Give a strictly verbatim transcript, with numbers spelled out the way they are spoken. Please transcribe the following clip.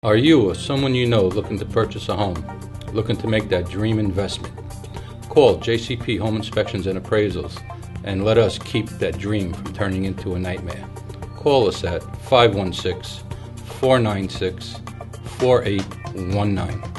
Are you or someone you know looking to purchase a home, looking to make that dream investment? Call J C P Home Inspections and Appraisals and let us keep that dream from turning into a nightmare. Call us at five one six, four nine six, four eight one nine.